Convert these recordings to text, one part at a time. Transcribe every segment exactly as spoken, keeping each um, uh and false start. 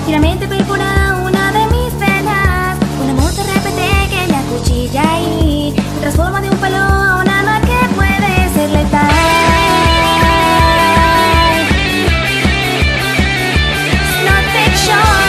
Finalmente perfora una de mis venas. Un amor de repente que me acuchilla y me transforma de un palo a un arma que puede ser letal. Not fiction.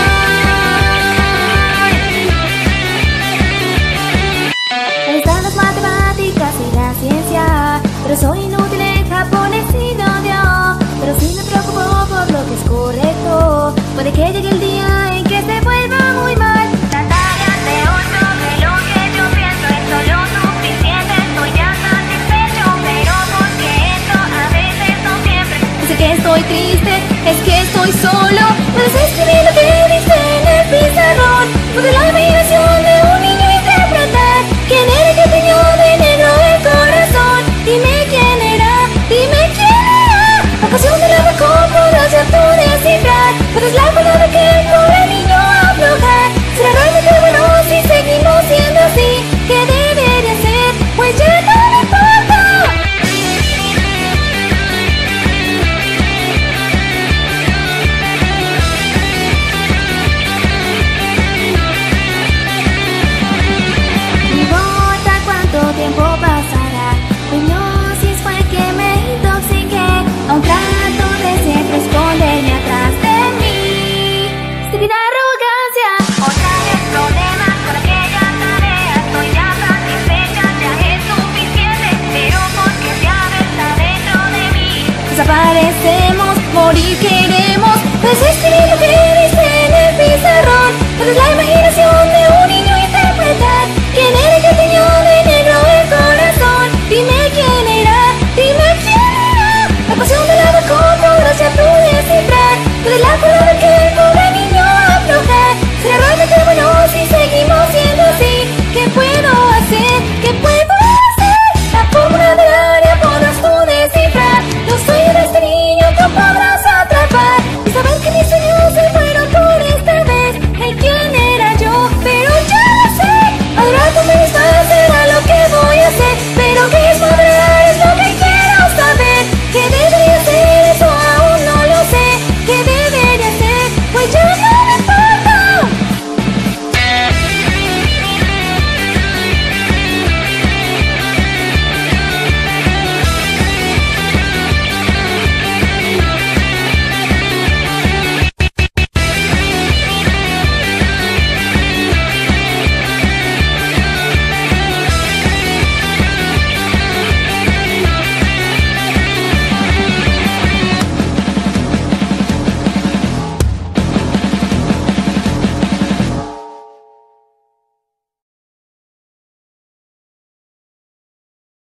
Me gustan las matemáticas y la ciencia, pero soy inútil en japonés y lo odio. Pero si me preocupo por lo que es correcto, puede que llegue el día en que se vuelva muy mal. Natalia, te ocho de lo que yo pienso es solo suficiente. Estoy ya satisfecho, pero porque esto a veces no siempre. No sé que estoy triste, es que estoy solo. Puedes escribir lo que dice en el pizarrón. Puede la imaginación de un niño interpretar quién era el que teñió de negro el corazón. Dime quién era, dime quién era. La pasión de la mejor podrás ya tú descifrar. Puedes la palabra que el pobre niño aflojar. Será realmente bueno si seguimos siendo así. ¿Qué debería ser? Pues ya no me importa. No importa cuánto tiempo pasará, coño, si fue que me intoxiqué. Aún trato de siempre esconderme atrás de mí. Estúpida arrogancia. Otra vez problemas con aquella tarea. Estoy ya satisfecha, ya es suficiente. Pero porque ya está dentro de mí. Desaparecemos, morir queremos. Puedes escribir lo que